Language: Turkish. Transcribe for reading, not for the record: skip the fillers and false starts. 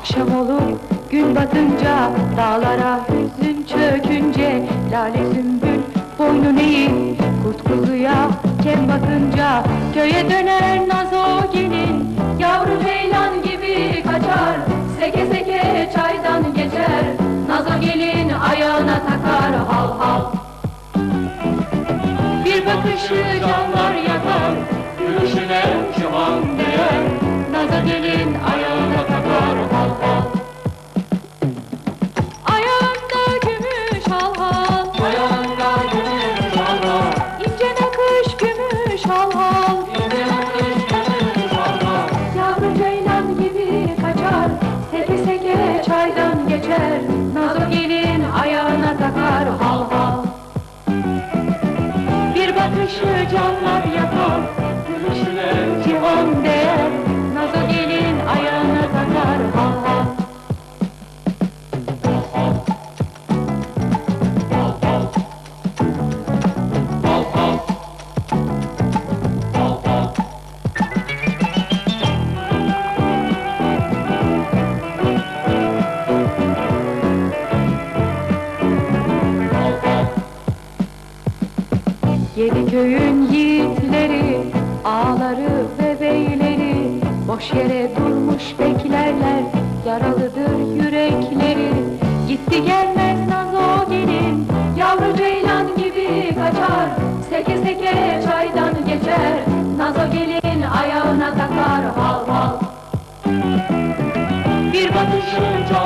Akşam olur gün batınca, dağlara hüzün çökünce, lale sümbül boynun eğip kurt kuzuya kem bakınca, köye döner nazo gelin, yavru ceylan gibi kaçar, seke seke çaydan geçer, nazo gelin ayağına takar hal hal. Bir bakışı canlar yakar, gülüşüne civan değer, nazo gelin ayağına takar hal hal. Ayağında gümüş hal hal, Ayağında gümüş hal hal, ince nakış gümüş hal hal, ince nakış gümüş hal hal. yavru ceylan gibi kaçar, seke seke çaydan geçer, nazo gelin ayağına takar hal hal. Bir bakışı canlar yakar, Gülüşüne civan değer, nazo gelin ayağına takar hal hal. hal hal, hal hal. Yedi köyün yiğitleri, ağaları ve beyleri, boş yere durmuş beklerler, yaralıdır yürekleri. Gitti gelmez nazo gelin, yavru ceylan gibi kaçar, seke seke çaydan geçer, nazo gelin ayağına takar hal hal. Bir bakışı